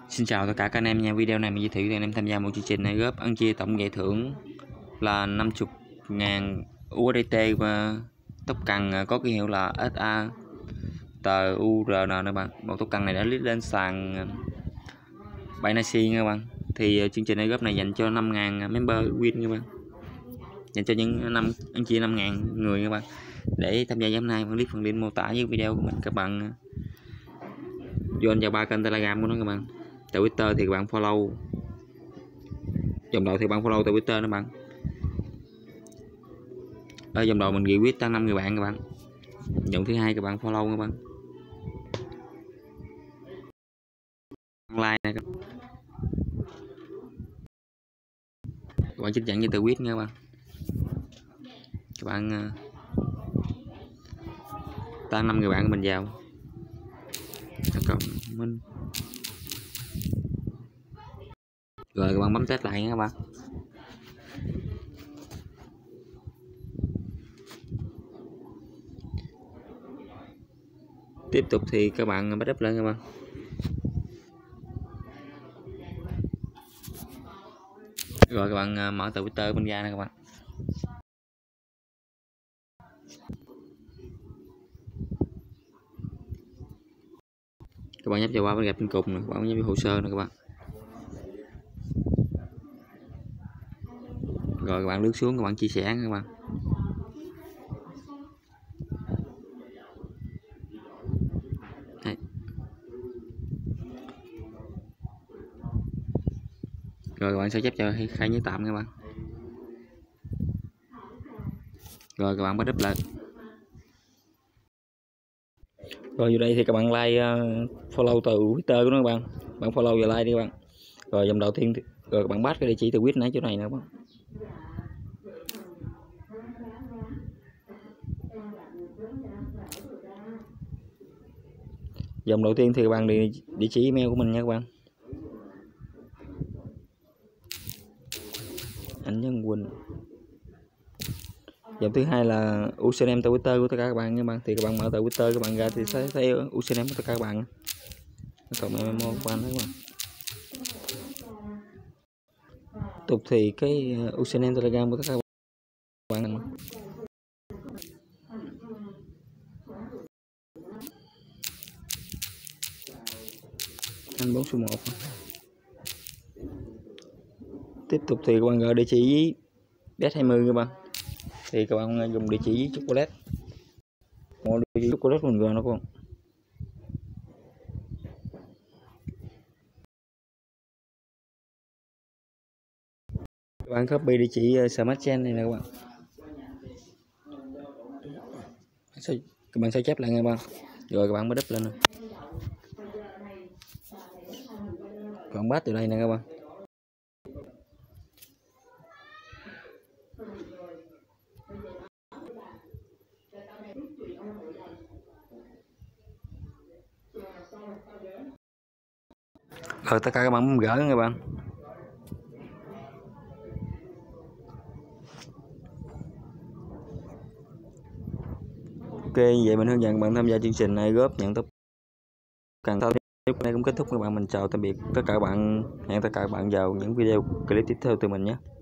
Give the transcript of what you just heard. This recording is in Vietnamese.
Xin chào tất cả các anh em nha. Video này mình giới thiệu cho anh em tham gia một chương trình này góp ăn chia tổng giải thưởng là 50.000 USDT và tóc cần có ký hiệu là SA tờ URN các bạn. Một tóc cần này đã list lên sàn Binance nha các bạn. Thì chương trình này góp này dành cho 5.000 member win các bạn. Dành cho những ăn chia 5.000 người các bạn. Để tham gia giám này phần link mô tả dưới video của mình các bạn. Join vào 3 kênh Telegram của nó các bạn. Tại Twitter thì các bạn follow dòng đầu thì bạn follow tại Twitter đó bạn. Ở dòng đầu mình ghi quyết tăng 5 người bạn các bạn. Dòng thứ hai các bạn follow các bạn. Like này các bạn chích dẫn như từ quyết nha các bạn. Các bạn tăng 5 người bạn của mình vào. Còn mình rồi các bạn bấm test lại nha các bạn. Tiếp tục thì các bạn bắt up lên các bạn. Rồi các bạn mở từ Twitter bên ra nè các bạn. Các bạn nhấp vào qua bên gạch trên cùng nè, các bạn nhấp vào hồ sơ nè các bạn. Rồi các bạn lướt xuống các bạn chia sẻ các bạn. Đây. Rồi các bạn sẽ chép cho khai nhớ tạm các bạn. Rồi các bạn bắt up lại. Rồi vô đây thì các bạn like follow từ Twitter của nó các bạn. Bạn follow và like đi các bạn. Rồi dòng đầu tiên rồi các bạn bắt cái địa chỉ từ quýt nãy chỗ này nè các bạn. Dòng đầu tiên thì các bạn địa chỉ email của mình nha các bạn. Anh Nhân Quỳnh. Dòng thứ hai là username tại Twitter của tất cả các bạn nha các bạn. Thì các bạn mở tại Twitter các bạn ra thì sẽ thấy username của tất cả các bạn. Còn memo của anh đó các bạn. Tục thì cái username Telegram của tất cả các bạn. Anh 4 số 1. Tiếp tục thì các bạn gọi địa chỉ DS20 các bạn. Thì các bạn dùng địa chỉ chocolate. Một địa chỉ chocolate mình gọi nó con. Các bạn copy địa chỉ Smart Chain này nè các bạn. Các bạn sẽ chép lại nha các bạn. Rồi các bạn mới đắp lên nè. Các bạn bắt từ đây nè các bạn. Rồi tất cả các bạn muốn gỡ nha các bạn. Ok, vậy mình hướng dẫn các bạn tham gia chương trình này góp nhận tóc cần thôi. Lúc này cũng kết thúc các bạn. Mình chào tạm biệt tất cả các bạn. Hẹn tất cả các bạn vào những video clip tiếp theo từ mình nhé.